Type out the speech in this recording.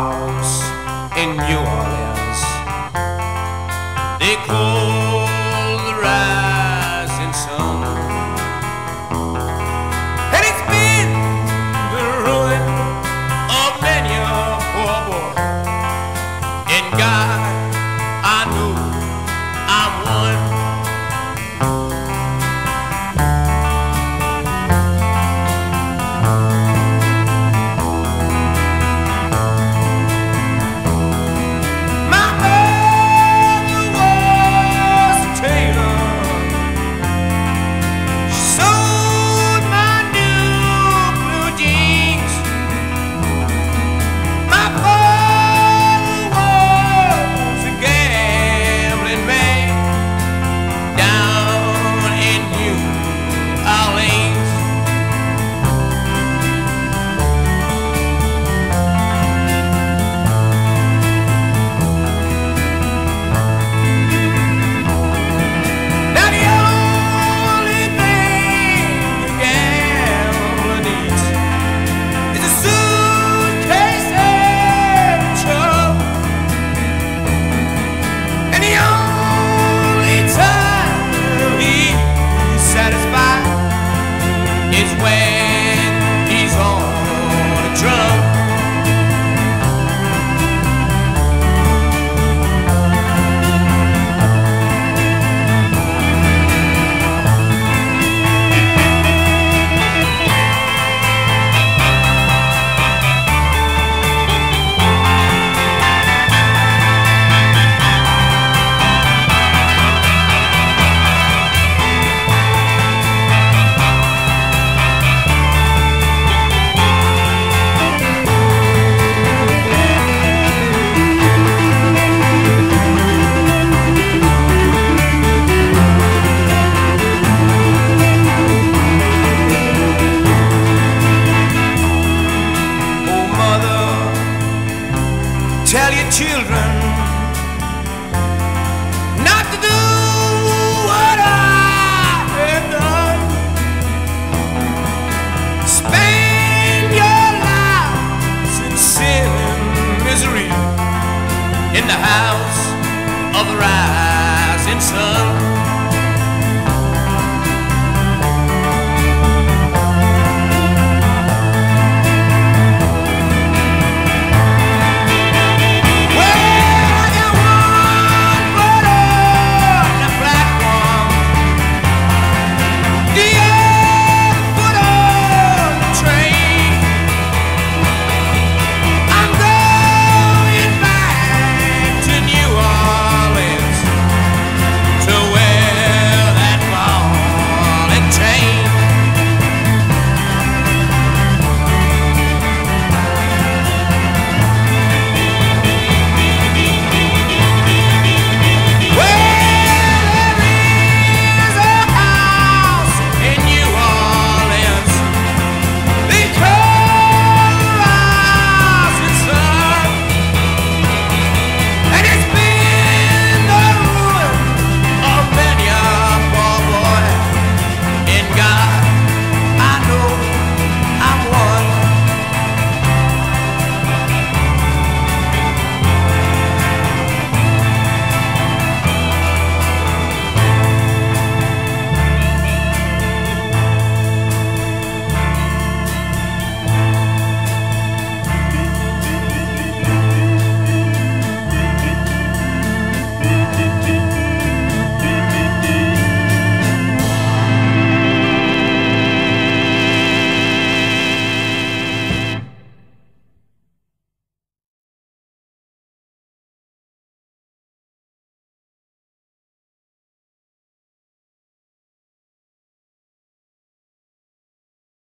house in New Orleans. They call the rising sun, and it's been the ruin of many a poor boy. In God, I know I'm one. It's when he's on a drum. Tell your children not to do what I have done. Spend your lives in sin and misery in the house of the rising sun.